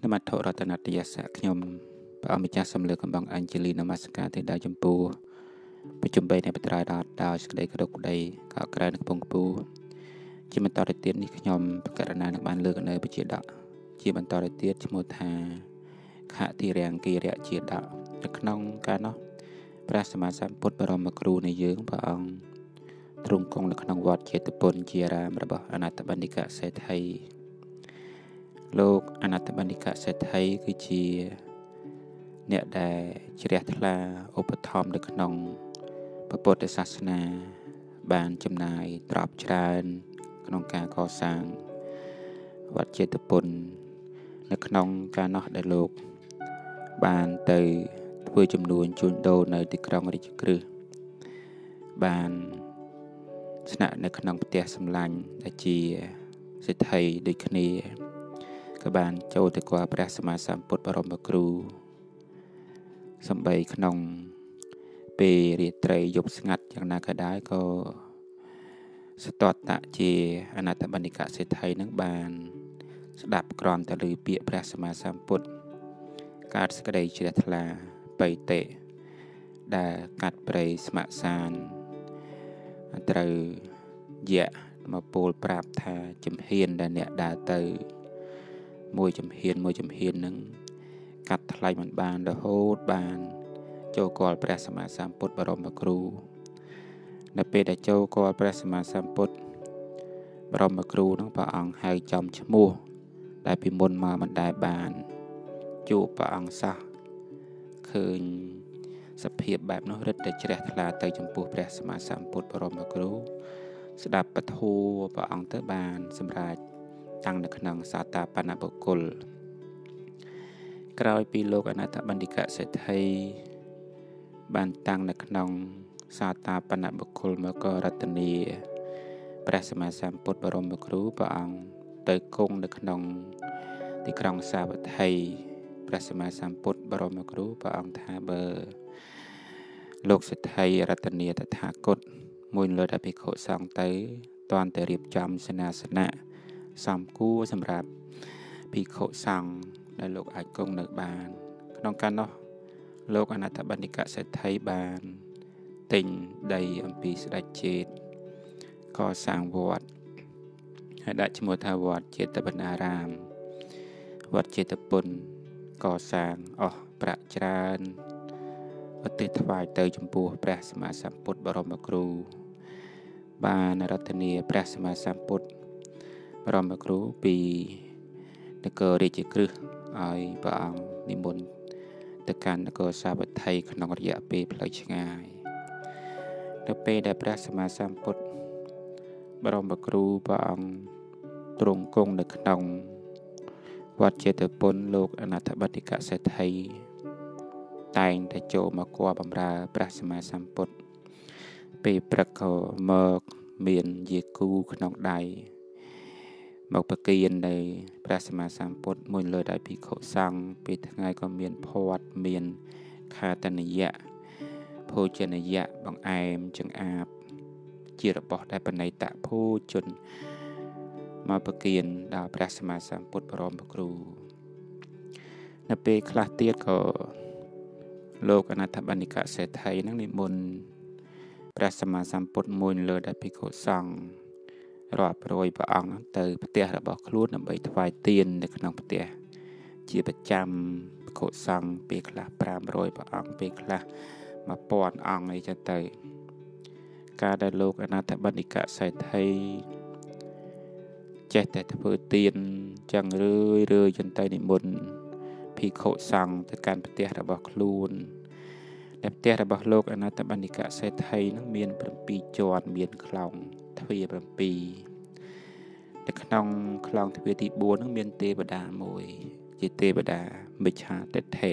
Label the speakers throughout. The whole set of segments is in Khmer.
Speaker 1: นมัตโถรัตนัตยสะขยมพระอมิจาสำเร็จกำบังอัญชลีนมัสการเทดาจมปูประจุมใบในปตราดาวสกเดกระดกใดกากระนกพงปูจีมันต่อได้เตียนนิขยมประกาศนาในบ้านเลือกในปจิดะจีมันต่อได้เตียนชโมธาขะตีแรงกีเรียจิดะนักน้องการเนาะพระสมมาสัมพุทธบรมครูในยืงพระองค์ตรงกงนักน้องวัดเจตุปนเจียรามระบอนาตบัณฑิกะเศรษฐีโลกอนาตบัณฑิกะเศรษฐีคือเจียเนี่ยได้เจริญทลาอุปธรรมเด็กน้องพระพุทธศาสนาบานจำนายตราบจรานขนมการก่อสร้างวัดเจตุปนในขนมการนอกได้โลกบานเตยเพื่อจำนวนจุนโดในติกรองริจกฤบานชนะในขนมปฏิสำลังได้เจียเศรษฐีโดยคณีกบานเจ้าตะกวาพระสมมาสัมพุทธบรมครูสมบัยขนมเปรีไตรยบสงัดอย่างนาคได้ก็สตอตะเจอนาตบัณฑิกะเศรษฐีนักบานสดับกรอนตะลือเปียพระสมมาสัมพุทธการสกเดยเจริญทลาไปเตะดากัดเปรสมสารตรเยะมาปูลปราบทาจำเฮียนดาเนดาเตยมวยจำเฮียนนึงกัดทลายมันบานดาโฮดบานโจกอลพระสมมาสัมพุทธบรมครูในเปดโจกอลพระสมมาสัมพุทธบรมครูน้องพระองค์ให้จำชมูได้พิมพ์มามันได้บานจูพระองค์ซะคืนสเพียบแบบน้องฤทธิ์ได้เจริญทลาเตยจำปูพระสมมาสัมพุทธบรมครูสดับปทูพระองค์เตบานสำราญตั้งในขนมสาตาปนบุคคลกลายปีโลกอนาถบัณฑิกะเศรษฐีบานตั้งในขนมสาตาปนบุคคลมกรัตนีพระสมมาสัมพุทธบรมครูพระองค์เตยคงในขนมที่กรองสาวัตไทยพระสมมาสัมพุทธบรมครูพระองค์ทาเบอร์โลกเศรษฐีรัตนีตถาคตมวยเลือดอภิโขสองเตยตอนแต่เรียบจำสนะสามกู้สำหรับภิกขุสังในโลกอาจกงเนือบานน้องกันเนาะโลกอนาถบัณฑิกะเศรษฐีบานติ่งใดอัมพีสดาเจตก่อสร้างวัดให้ได้ชโมทาวดเจตบรรณารามวัดเจตปนก่อสร้างประจานปฏิถวายเตยจมปูพระสมมาสัมพุทธบรมครูบานรัตนีพระสมมาสัมพุทธบรมครูปีนกเรจิกฤห์ไอบางนิมนต์ตะการนกสาบัตไทยขนมระยะเปย์พลอยชงายนเปย์ได้พระสมมาสัมพุทธบรมครูบางตรงกงในขนมวัดเจตปนโลกอนาถบัณฑิกะเศรษฐีแต่งแต่โจมากว่าบำราพระสมมาสัมพุทธเปย์ประกอบเมกเมียนเยกูขนมใดบอกประเกียนในพระสมมาสัมพุทธมวยเลยได้ภิกขุสังปีทั้งไงก็เมียนพอดเมียนคาตนิยะโพชนิยะบางไอมจึงอาบจีรบอกได้ปนัยตะผู้จนมาประเกียนดาวพระสมมาสัมพุทธบรมครูนเปคลาเตียดก็โลกอนาถบัณฑิกะเศรษฐีนั่งนิมนต์พระสมมาสัมพุทธมวยเลยได้ภิกขุสังรอบโรยพระองค์เตยปฏิระบอกครูนำไปถวายเตียนในขนมปฏิจีประจำโคสังเปกละปรามโรยพระองค์เปกละมาป้อนองค์ในจันเตยการได้โลกอนาถบัณฑิกะใส่ไทยเจตแต่ถวายเตียนจังเรื่อยจันเตยในบนพิโคสังแต่การปฏิระบอกครูนแต่ปฏิระบอกโลกอนาถบัณฑิกะใส่ไทยนักเมียนเป็นปีจรเมียนคลองทวีปปีแต่ขนมคลองทวีติบัวนักเมียนเตบดามวยจิเตบดาบิชาเตเท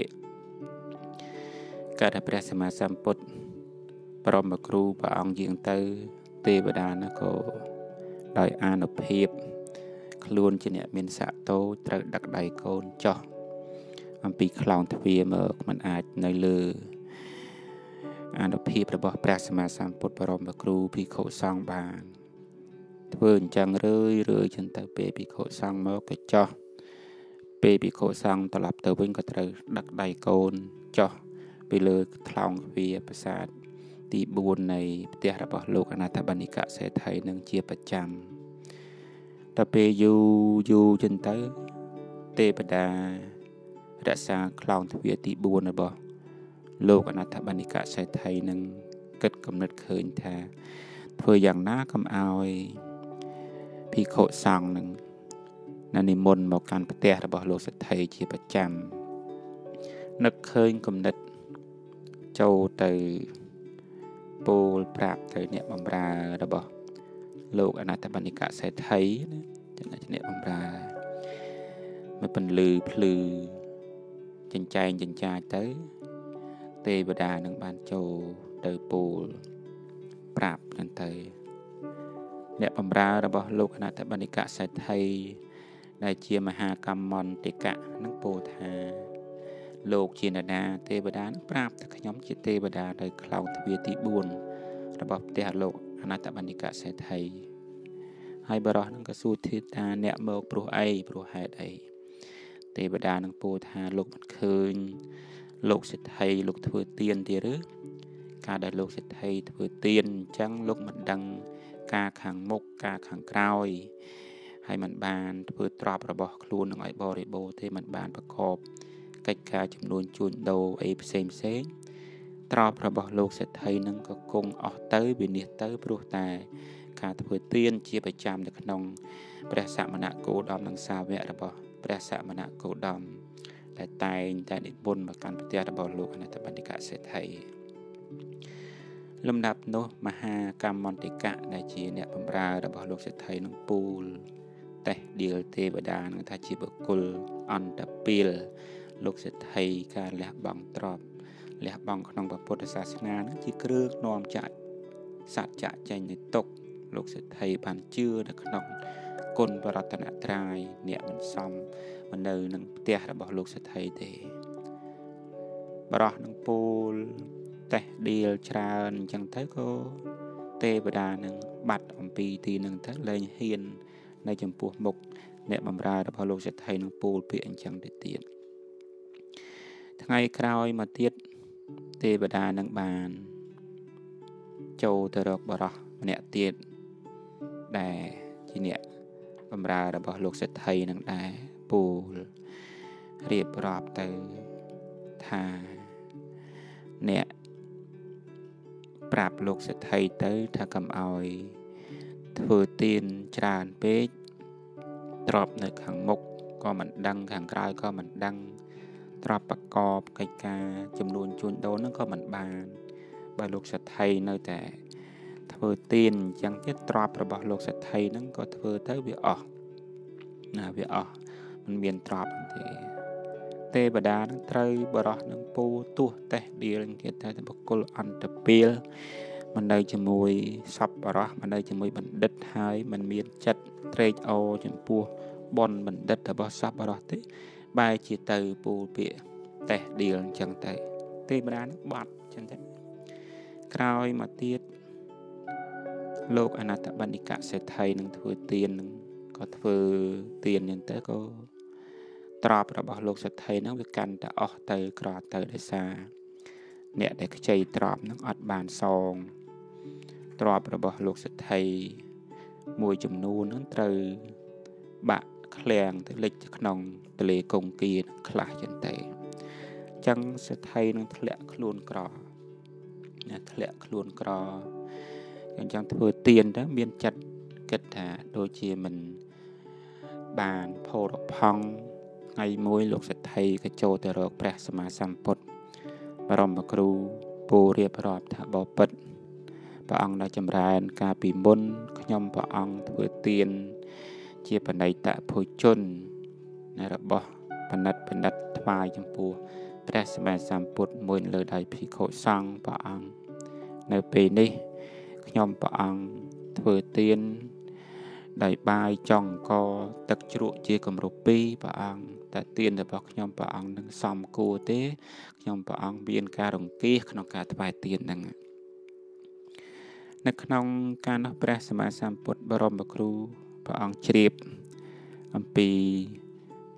Speaker 1: การพระสมมาสัมพุทธปรมครูพระองค์ยิงเตเตบดานะก็โดยอานุภีพคล้วนเจเนเมียนสะโตตรดักใดโกนจ่ออันปีคลองทวีเมกมันอาจในเลืออานุภีพระบอกพระสมมาสัมพุทธบรมครูภิกขุสังบานเพื่อนจังเรื่อยจันตะเปภิกขุสังเมกจ่อពេលភិក្ខុសង្ឃត្រឡប់ទៅវិញក៏ត្រូវដឹកដៃកូនចុះពីលើថ្លោងទ្វារប្រាសាទទី4នៃផ្ទះរបស់លោកអនាថបណ្ឌិកសេដ្ឋីនឹងជាប្រចាំដល់ពេលយូរចឹងទៅទេវតារក្សាថ្លោងទ្វារទី4របស់លោកអនាថបណ្ឌិកសេដ្ឋីនឹងគិតគំនិតឃើញថាធ្វើយ៉ាងណាកុំឲ្យភិក្ខុសង្ឃនឹងនិមន្តមកកាន់ផ្ទះរបស់លោកសេដ្ឋីជាប្រចាំនឹកឃើញគំនិតចូលទៅពោលប្រាប់ទៅអ្នកបម្រើរបស់លោកអនាថបណ្ឌិកសេដ្ឋីណាអ្នកបម្រើមកពន្លឺភ្លឺចិញ្ចែងចិញ្ចាចទៅទេវតានឹងបានចូលទៅពោលប្រាប់ហ្នឹងទៅអ្នកបម្រើរបស់លោកអនាថបណ្ឌិកសេដ្ឋីដែលជាមហាកម្មន្តិកៈនឹងពោលថាលោកជានរណាទេវតានឹងប្រាប់ថាខ្ញុំជាទេវតានៅខ្លោងទ្វារទី4របស់ផ្ទះលោកអនាថបណ្ឌិកសេដ្ឋីហើយបរិះនឹងក៏សួរទៀតថាអ្នកមកព្រោះអីព្រោះហេតុអីទេវតានឹងពោលថាលោកមិនឃើញលោកសេដ្ឋីលោកធ្វើទានទេឬការដែលលោកសេដ្ឋីធ្វើទានអញ្ចឹងលោកមិនដឹងការខាងមុខការខាងក្រោយហើយមិនបានធ្វើទ្រព្យរបស់ខ្លួននឹងឲ្យបរិបូរទេមិនបានប្រកបកិច្ចការចំនួនជួញដូរអីផ្សេងទ្រព្យរបស់លោកសេដ្ឋីនឹងក៏គង់អស់ទៅវិនិច្ឆ័យទៅព្រោះតែការធ្វើទានជាប្រចាំនៅក្នុងព្រះសមណគោតមនិងសាវករបស់ព្រះសមណគោតមដែលតែងតែនិមន្តមកកាន់ផ្ទះរបស់លោកអនាថបណ្ឌិកសេដ្ឋីលំដាប់នោះមហាកម្មន្តិកៈដែលជាអ្នកបម្រើរបស់លោកសេដ្ឋីនឹងពូលតេះដៀលទេវតានឹងថាជាបុគ្គលអន្តពាលលោកសេដ្ឋីការលះបង់ទ្រព្យលះបង់ក្នុងពុទ្ធសាសនានឹងជាគ្រឿងនាំចាក់សច្ចៈចេញនៃទុក្ខលោកសេដ្ឋីបានជឿនៅក្នុងគុណបរតនត្រ័យអ្នកមិនសមមកនៅនឹងផ្ទះរបស់លោកសេដ្ឋីទេបរោះនឹងពូលតេះដៀលច្រើនអញ្ចឹងទៅក៏ទេវតានឹងបាត់អំពីទីនឹងទៅលែងហ៊ាននៅចំពោះមុខអ្នកបម្រើរបស់លោកសេដ្ឋីនឹងពូលពាក្យអញ្ចឹងទៅទៀតថ្ងៃក្រោយមកទៀតទេវតានឹងបានចូលទៅរកបរោះម្នាក់ទៀតដែលជាអ្នកបម្រើរបស់លោកសេដ្ឋីនឹងដែរពូលរៀបរាប់ទៅថាអ្នកប្រាប់លោកសេដ្ឋីទៅថាកុំឲ្យធ្វើទានច្រើនពេកទ្រព្យនៅខាងមុខក៏មិនដឹងខាងក្រោយក៏មិនដឹងទ្រព្យប្រកបកិច្ចការចំនួនជួញដូរហ្នឹងក៏មិនបានបើលោកសេដ្ឋីនៅតែធ្វើទានអញ្ចឹងទៀតទ្រព្យរបស់លោកសេដ្ឋីហ្នឹងក៏ធ្វើទៅវាអស់វាអស់មិនមានទ្រព្យទេទេវតានឹងត្រូវបរោះនឹងពូទោះតេះដៀលគេថាបុគ្គលអន្តពាលមិននៅជាមួយសពបរោះមិននៅជាមួយបណ្ឌិតហើយមិនមានចិត្តត្រេកអរចំពោះបុណ្យបណ្ឌិតរបស់សពបរោះទេបែរជាទៅពូលពាក្យតេះដៀលអញ្ចឹងទៅទេវតានឹងបាត់អញ្ចឹងទៅក្រោយមកទៀតលោកអនាថបណ្ឌិកសេដ្ឋីនឹងធ្វើទាននឹងក៏ធ្វើទានអញ្ចឹងទៅក៏ទ្រព្យរបស់លោកសេដ្ឋីហ្នឹងវាកាន់តែអស់ទៅក្រទៅដោយសារអ្នកដែលខ្ចីទ្រព្យហ្នឹងអត់បានសងទ្រព្យរបស់លោកសេដ្ឋីមួយចំនួនហ្នឹងត្រូវបាក់ឃ្លាំងទៅលិចក្នុងទលេកុងគាខ្លះចឹងទៅអញ្ចឹងសេដ្ឋីនឹងធ្លាក់ខ្លួនក្រធ្លាក់ខ្លួនក្រអញ្ចឹងធ្វើទានទៅមានចិត្តគិតថាដូចជាមិនបានផោរផង់ថ្ងៃមួយលោកសេដ្ឋីក៏ចូលទៅរកព្រះសម្មាសម្ពុទ្ធបរមគ្រូពូរៀបរាប់ថាបបិទ្ធព្រះអង្គđãចម្រើនការពីមុនខ្ញុំព្រះអង្គធ្វើទានជាបណិតភោជនរបស់បណិតថ្វាយចំពោះព្រះសម្មាសម្ពុទ្ធមួយលើដៃភិក្ខុសង្ឃព្រះអង្គនៅពេលនេះខ្ញុំព្រះអង្គធ្វើទានដោយបាយចុងអង្គទឹកជ្រក់ជាគម្រប់2ព្រះអង្គតែទានរបស់ខ្ញុំព្រះអង្គនឹងសមគួរទេខ្ញុំព្រះអង្គមានការរង្គៀសក្នុងការថ្វាយទានហ្នឹងនៅក្នុងការនោះព្រះសម្មាសម្ពុទ្ធបរមគ្រូព្រះអង្គជ្រាបអំពី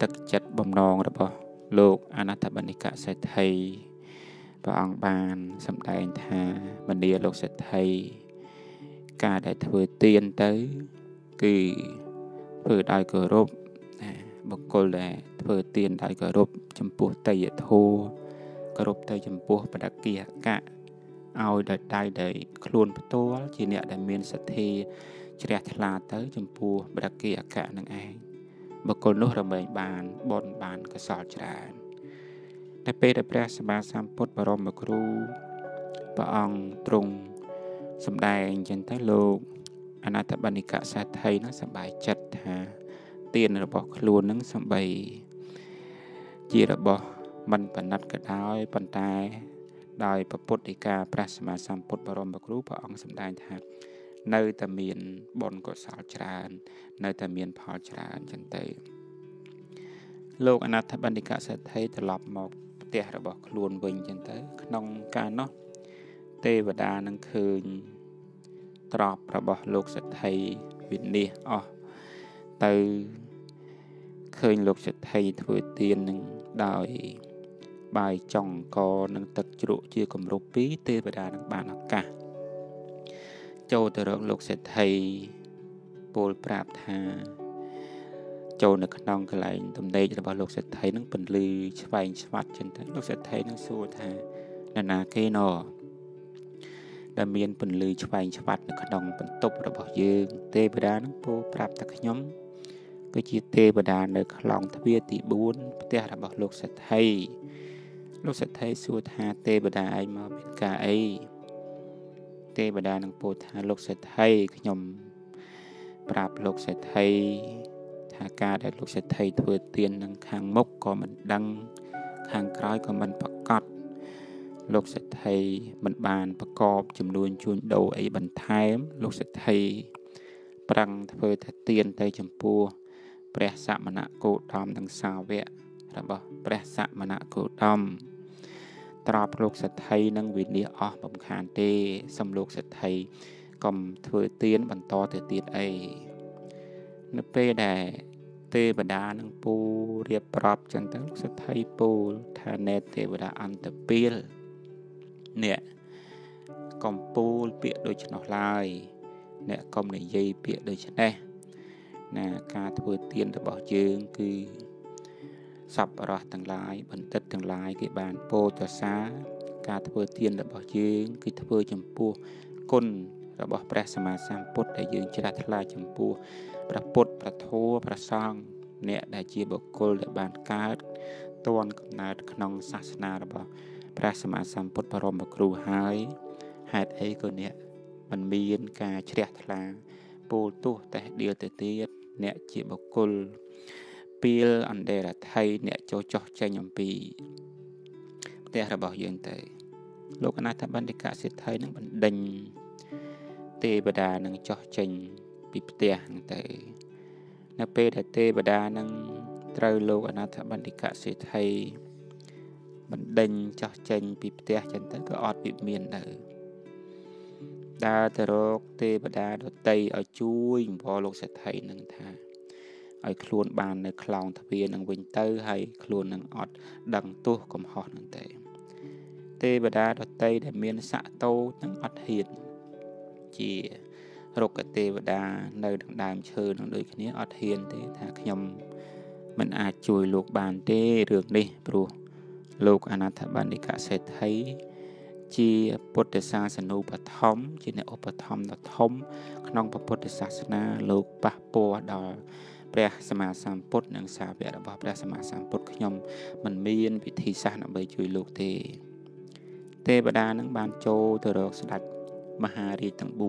Speaker 1: ទឹកចិត្តបំណងរបស់លោកអនាថបណ្ឌិកសេដ្ឋីព្រះអង្គបានសម្ដែងថាមនាលោកសេដ្ឋីការដែលធ្វើទានទៅគឺធ្វើដោយគោរពបុគ្គលដែលធ្វើទានដោយគោរពចំពោះតេយ្យធម៌គោរពទៅចំពោះបដកិហកៈឲ្យដោយដៃដែលខ្លួនផ្ទាល់ជាអ្នកដែលមានសទ្ធាជ្រះថ្លាទៅចំពោះបដកិហកៈនឹងឯងបុគ្គលនោះរមែងបានបុណ្យបានកុសលច្រើនតែពេលដែលព្រះសម្មាសម្ពុទ្ធបរមគ្រូព្រះអង្គទ្រង់សម្ដែងចឹងទៅលោកអនាថបណ្ឌិកសេដ្ឋីនឹងសប្បាយចិត្តថាទានរបស់ខ្លួននឹងសំបីជារបស់មិនបណិតក៏ដោយប៉ុន្តែដោយពុទ្ធដីកាព្រះសម្មាសម្ពុទ្ធបរមគ្រូព្រះអង្គសម្ដែងថានៅតែមានបុណ្យកុសលច្រើននៅតែមានផលច្រើនចឹងទៅលោកអនាថបណ្ឌិកសេដ្ឋីត្រឡប់មកផ្ទះរបស់ខ្លួនវិញចឹងទៅក្នុងការនោះទេវតានឹងឃើញទ្រព្យរបស់លោកសេដ្ឋីវិនិច្ឆ័យអស់ទៅឃើញលោកសេដ្ឋីធ្វើទាននឹងដោយបាយចុងកនិងទឹកជ្រក់ជាគម្រប់ពីរទេវតានឹងបានឱកាសចូលទៅរកលោកសេដ្ឋីពោលប្រាប់ថាចូលនៅក្នុងកន្លែងទំនេររបស់លោកសេដ្ឋីនឹងពន្លឺឆ្វែងឆ្វាត់ចឹងទៅលោកសេដ្ឋីនឹងសួរថានរណាគេណោដែលមានពន្លឺឆ្វែងឆ្វាត់នៅក្នុងបន្ទប់របស់យើងទេវតានឹងពោលប្រាប់ថាខ្ញុំគឺជាទេវតានៅខ្លងទ្វារទី4ផ្ទះរបស់លោកសេដ្ឋីលោកសេដ្ឋីសួរថាទេវតាឯងមកមានការអីទេវតានឹងពោលថាលោកសេដ្ឋីខ្ញុំប្រាប់លោកសេដ្ឋីថាការដែលលោកសេដ្ឋីធ្វើទាននឹងខាងមុខក៏មិនដឹងខាងក្រោយក៏មិនប្រកាសលោកសេដ្ឋីមិនបានប្រកបចំនួនជួញដូរអីបន្ថែមលោកសេដ្ឋីប្រឹងធ្វើថាទានទៅចំពោះព្រះសមណគោតមនិងសាវករបស់ព្រះសមណគោតមត្រាប់លោកសេដ្ឋីនឹងវិនិច្ឆ័យអស់បំខានទេសំលោកសេដ្ឋីកុំធ្វើទានបន្តទៅទៀតអីនៅពេលដែលទេវតានឹងពូរៀបប្រាប់ចឹងទៅលោកសេដ្ឋីពូលថាណែទេវតាអន្តពាលអ្នកកំពូលពាក្យដូច្នោះឡើយអ្នកកុំនិយាយពាក្យដូច្នេះណាការធ្វើទានរបស់យើងគឺសប្បុរសទាំងឡាយបណ្ឌិតទាំងឡាយគេបានពោលទៅសារការធ្វើទានរបស់យើងគឺធ្វើចំពោះគុណរបស់ព្រះសម្មាសម្ពុទ្ធដែលយើងជ្រះថ្លាចំពោះព្រះពុទ្ធព្រះធម៌ព្រះសង្ឃអ្នកដែលជាបុគ្គលដែលបានកើតទាន់កំណើតក្នុងសាសនារបស់ព្រះសម្មាសម្ពុទ្ធបរមគ្រូហើយហេតុអីក៏អ្នកមិនមានការជ្រះថ្លាពោលទោះតែដៀលទៅទៀតអ្នកជាបុគ្គលពីលអន្តរថ័យអ្នកចូលចោះចេញអំពីផ្ទះរបស់យើងទៅលោកអនាថបណ្ឌិកសេដ្ឋីនឹងបណ្ដេញទេវតានឹងចោះចេញពីផ្ទះហ្នឹងទៅនៅពេលដែលទេវតានឹងត្រូវលោកអនាថបណ្ឌិកសេដ្ឋីបណ្ដេញចោះចេញពីផ្ទះចឹងទៅក៏អត់វិមានទៅដើរទៅរកទេវតាដតីឲ្យជួយអង្វរលោកសេដ្ឋីនឹងថាឲ្យខ្លួនបាននៅខ្លោងទ្វារនឹងវិញទៅហើយខ្លួននឹងអត់ដឹងទោសកំហុសនឹងទេវតាដតីដែលមានស័ក្តិតូចនឹងអត់ហ៊ានជារុក្ខទេវតានៅក្នុងដើមឈើនឹងដូចគ្នាអត់ហ៊ានទេថាខ្ញុំមិនអាចជួយលោកបានទេរឿងនេះព្រោះលោកអនាថបណ្ឌិកសេដ្ឋីជាពុទ្ធសាសនូបត្ថម្ភជាអ្នកឧបត្ថម្ភដ៏ធំក្នុងពុទ្ធសាសនាលោកប៉ះពាល់ដល់ព្រះសម្មាសម្ពុទ្ធនិងសាវករបស់ព្រះសម្មាសម្ពុទ្ធខ្ញុំមិនមានវិធីសាស្ត្រដើម្បីជួយលោកទេទេវតានឹងបានចូលទៅរកស្ដេចមហារាជទាំង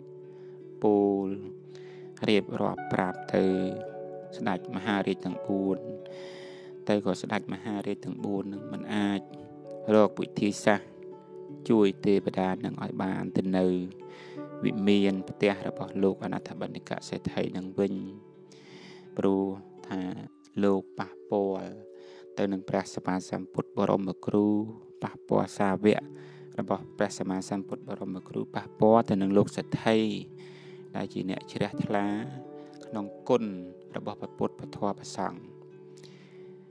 Speaker 1: 4ពោលរៀបរាប់ប្រាប់ទៅស្ដេចមហារាជទាំង4ទៅក៏ស្ដេចមហារាជទាំង4នឹងមិនអាចរកវិធីសាស្ត្រជួយទេវតានឹងឲ្យបានទៅនៅវិមានផ្ទះរបស់លោកអនាថបណ្ឌិកសេដ្ឋីនឹងវិញព្រោះថាលោកប៉ះពាល់ទៅនឹងព្រះសម្មាសម្ពុទ្ធបរមគ្រូប៉ះពាល់សាវករបស់ព្រះសម្មាសម្ពុទ្ធបរមគ្រូប៉ះពាល់ទៅនឹងលោកសេដ្ឋីដែលជាអ្នកជ្រះថ្លាក្នុងគុណរបស់ព្រះពុទ្ធពធព្រះសង្ឃ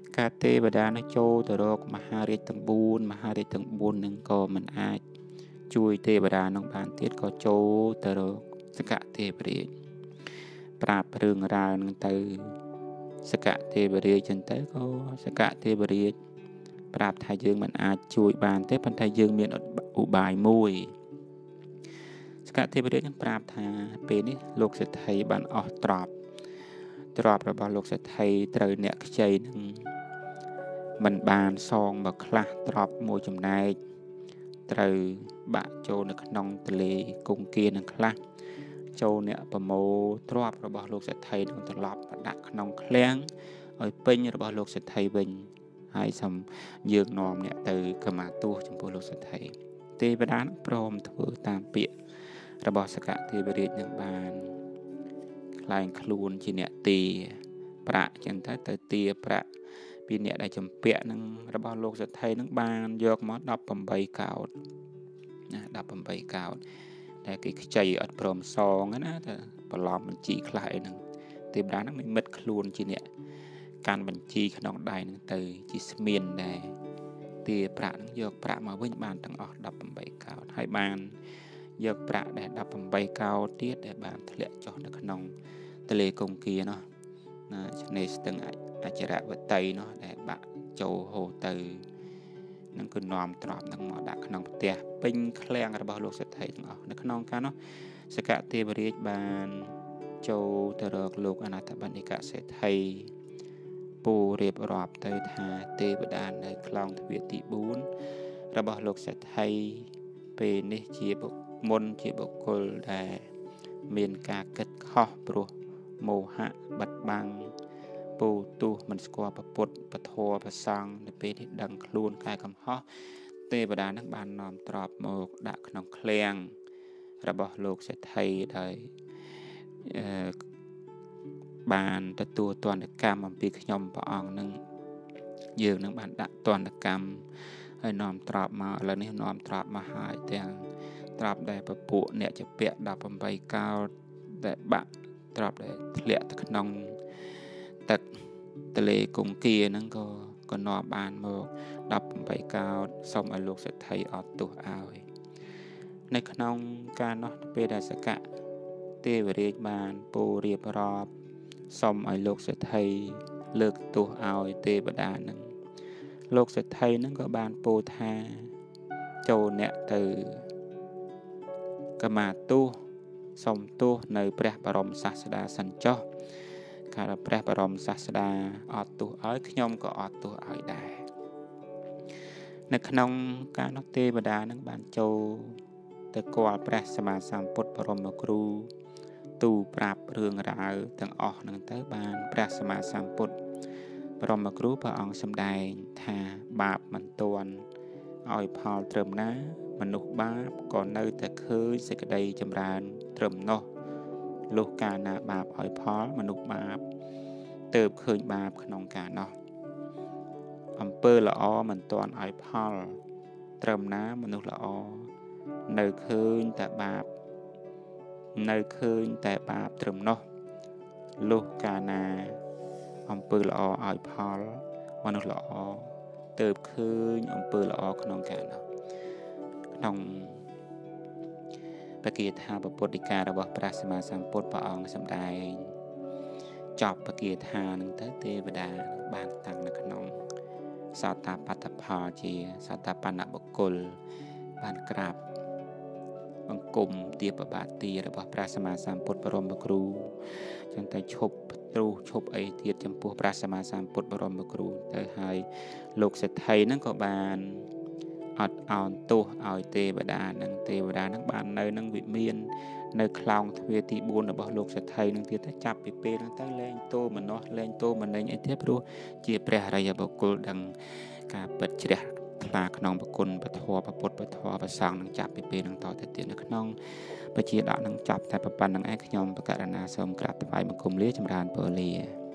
Speaker 1: ការទេវតានឹងចូលទៅរកមហារាជទាំង4មហារាជទាំង4នឹងក៏មិនអាចជួយទេវតានឹងបានទៀតក៏ចូលទៅរកសកទេវរាជប្រាប់រឿងរ៉ាវនឹងទៅសកទេវរាជចឹងទៅក៏សកទេវរាជប្រាប់ថាយើងមិនអាចជួយបានទេប៉ុន្តែយើងមានឧបាយមួយសកទេវរាជនឹងប្រាប់ថាពេលនេះលោកសេដ្ឋីបានអស់ទ្រព្យរបស់លោកសេដ្ឋីត្រូវអ្នកខ្ចីនឹងមិនបានសងមកខ្លះទ្រព្យមួយចំណែកត្រូវបាក់ចូលនៅក្នុងទន្លេគង្គានឹងខ្លះចូលអ្នកប្រមូលទ្រព្យរបស់លោកសេដ្ឋីនឹងត្រឡប់មកដាក់ក្នុងឃ្លាំងឲ្យពេញរបស់លោកសេដ្ឋីវិញហើយសូមយើងនាំអ្នកទៅកម្មាទោសចំពោះលោកសេដ្ឋីទេវតាព្រមធ្វើតាមពាក្យរបស់សកទេវរាជនឹងបានខ្លែងខ្លួនជាអ្នកទាប្រាក់ចឹងទៅទាប្រាក់ពីអ្នកដែលចម្ពាក់នឹងរបស់លោកសេដ្ឋីនឹងបានយកមក18កោដណា18កោដតែគេខ្ចីអត់ព្រមសងណាតែបន្លំបញ្ជីខ្លះអីហ្នឹងទេវតានឹងនិមិត្តខ្លួនជាអ្នកកាន់បញ្ជីក្នុងដៃនឹងទៅជាស្មៀនដែរទាប្រាក់នឹងយកប្រាក់មកវិញបានទាំងអស់18កោដហើយបានយកប្រាក់ដែល18កោដទៀតដែលបានធ្លាក់ចុះនៅក្នុងទន្លេគង្គានោះណាឆ្នេរស្ទឹងអចរវតីនោះដែលបាក់ចូលហូរទៅនឹងគឺនាំទ្រព្យនឹងមកដាក់ក្នុងផ្ទះពេញឃ្លាំងរបស់លោកសេដ្ឋីទាំងអស់នៅក្នុងការនោះសកទេវរាជបានចូលទៅរកលោកអនាថបណ្ឌិកសេដ្ឋីពូរៀបរាប់ទៅថាទេវតានៅខ្លោងទ្វារទី4របស់លោកសេដ្ឋីពេលនេះជាបុគ្គលដែលមានការគិតខុសព្រោះមោហៈបិទបាំងពូទុះមិនស្គាល់ពុទ្ធពធប្រសង់នៅពេលនេះដឹងខ្លួនកែកំហុសទេវតានឹងបាននាំទ្រព្យមកដាក់ក្នុងឃ្លាំងរបស់លោកសេដ្ឋីដោយបានទទួលទណ្ឌកម្មអំពីខ្ញុំព្រះអង្គនឹងយើងនឹងបានដាក់ទណ្ឌកម្មហើយនាំទ្រព្យមកឥឡូវនេះនាំទ្រព្យមកហើយទាំងទ្រព្យដែលពពួកអ្នកជាពាក់18កោដដែលបាក់ទ្រព្យដែលធ្លាក់ទៅក្នុងទឹកទន្លេគង្គាហ្នឹងក៏នាំបានមក18កោដសូមឲ្យលោកសេដ្ឋីអត់ទោសឲ្យនៅក្នុងការនោះពេលដែលសកទេវរាជបានពោលរៀបរាប់សូមឲ្យលោកសេដ្ឋីលើកទោសឲ្យទេវតានឹងលោកសេដ្ឋីនឹងក៏បានពោលថាចូលអ្នកទៅកម្មាទោសសូមទោសនៅព្រះបរមសាស្តាសិនចុះកាលព្រះបរមសាស្តាអត់ទោសឲ្យខ្ញុំក៏អត់ទោសឲ្យដែរនៅក្នុងការនោះទេវតានឹងបានចូលទៅគាល់ព្រះសម្មាសម្ពុទ្ធបរមគ្រូទូប្រាប់រឿងរ៉ាវទាំងអស់នឹងទៅបានព្រះសម្មាសម្ពុទ្ធបរមគ្រូព្រះអង្គសម្ដែងថាបាបមិនទាន់ឲ្យផលត្រឹមណាមនុស្សបាបក៏នៅតែឃើញសេចក្តីចម្រើនត្រឹមនោះលុះកាលណាបាបឲ្យផលមនុស្សបាបទើបឃើញបាបក្នុងការនោះអំពើល្អមិនទាន់ឲ្យផលត្រឹមណាមនុស្សល្អនៅឃើញតែបាបត្រឹមនោះលុះកាលណាអំពើល្អឲ្យផលមនុស្សល្អទើបឃើញអំពើល្អក្នុងការនោះក្នុងបគាថាពុទ្ធដីការបស់ព្រះសម្មាសម្ពុទ្ធព្រះអង្គសម្ដែងចប់បគាថានឹងទៅទេវតាបានតាំងនៅក្នុងសោតាបត្តផលជាសោតាបណ្ណបុគ្គលបានក្រាបបង្គំទាបបាទីរបស់ព្រះសម្មាសម្ពុទ្ធបរមគ្រូចឹងតែឈប់ទ្រុសឈប់អីទៀតចំពោះព្រះសម្មាសម្ពុទ្ធបរមគ្រូទៅហើយលោកសេដ្ឋីហ្នឹងក៏បានអត់អោនទោសឲ្យទេវតានឹងបាននៅនឹងវិមាននៅខ្លោងទ្វារទី4របស់លោកសេដ្ឋីនឹងទៀតទៅចាប់ពីពេលហ្នឹងទៅលែងទោមនោះលែងទោមនិញអីទៀតព្រោះជាព្រះអរិយបុគ្គលដឹងការពិតជ្រះថ្លាក្នុងប្រគុណពធពុទ្ធពធប្រសង្ឃនឹងចាប់ពីពេលហ្នឹងតទៅទៀតនៅក្នុងបជាដកនឹងចាប់តែប៉ុណ្្នឹងឯងខ្ញុំបកករណាសូមក្រាបថ្វាយបង្គំលាចម្រើនពរលា